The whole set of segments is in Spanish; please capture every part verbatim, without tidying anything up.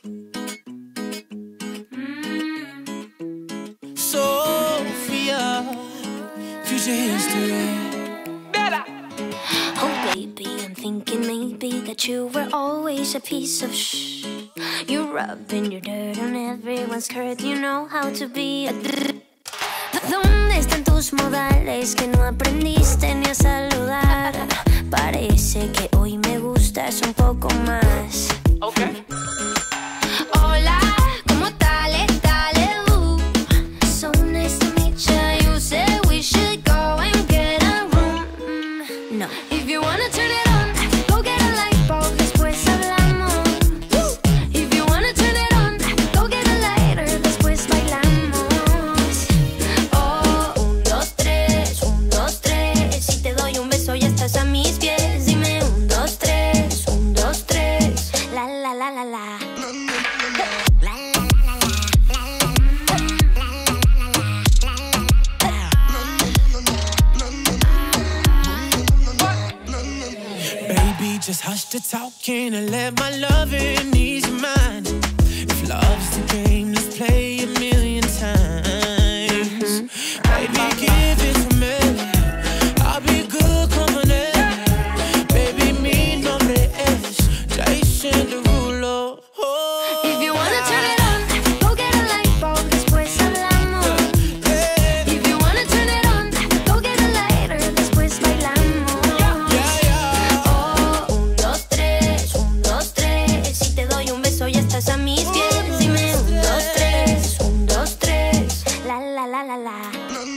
Sophia, future history. Oh baby, I'm thinking maybe that you were always a piece of shh. You're rubbing your dirt on everyone's skirt. You know how to be a d. ¿Dónde están tus modales que no aprendiste ni a saludar? Parece que hoy me gustas un poco más. Okay. Hola, ¿cómo tal? Dale, uh. So nice to meet you. You said we should go and get a room. Mm, no. If you wanna turn it on, go get a light bulb, después hablamos. If you wanna turn it on, go get a lighter, después bailamos. Oh, un, dos, tres, un, dos, tres. Si te doy un beso ya estás a mis pies. Dime un, dos, tres, un, dos, tres. La, la, la, la, la. Baby, just hush the talking and let my loving ease your mind. If love's the game, let's play a million times. Baby, give it to me. I'll be good company. Baby, mi nombre es Jason Derulo. Oh. If you wanna turn it on, go get a light bulb, después hablamos. If you wanna turn it on, go get a lighter, después bailamos. Oh, un, dos, tres, un, dos, tres. Si te doy un beso ya estás a mis pies. Dime un, dos, tres, un, dos, tres. La, la, la, la, la.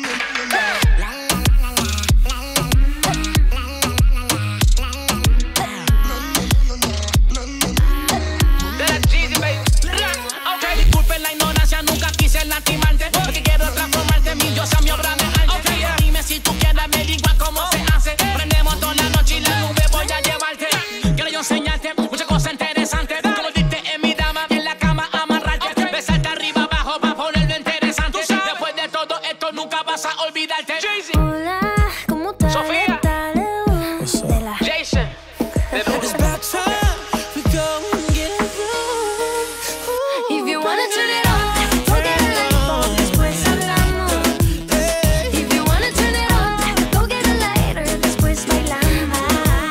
Disculpen la ignorancia, nunca quise lastimarte, porque quiero transformarte en mi diosa, mi obra de arte. Dime si tú quieres, me digas cómo se hace. Prendemos toda la noche y la nube voy a llevarte. Quiero yo enseñarte muchas cosas interesantes, como diste en mi dama, en la cama amarrarte, besarte arriba abajo para ponerlo interesante. Después de todo esto nunca vas a olvidarte. Hola, ¿cómo tal? Sofía. Dale, uh. De la Jason It's about time we go and get a room. If you wanna turn it on, go get a light bulb, después hablamos. If you wanna turn it on, go get a lighter, después bailamos.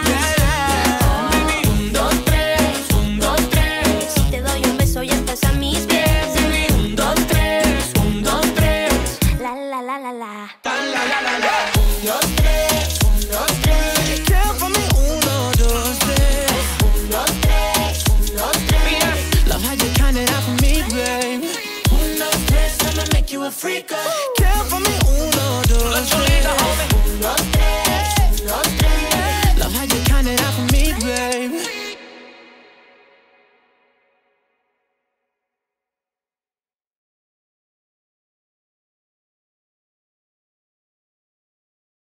Oh, un, dos, tres, un, dos, tres. Si te doy un beso ya estás a mis pies. Dime un, dos, tres, un, dos, tres. La, la, la, la, la. Un, dos, tres, un, dos, tres. Care for me, uno, dos, tres. Un, dos, tres, un, dos, tres. Love how you count it out for me, babe. Un, dos, tres, I'ma make you a freak. Care for me, uno, dos, tres. Un, dos, tres.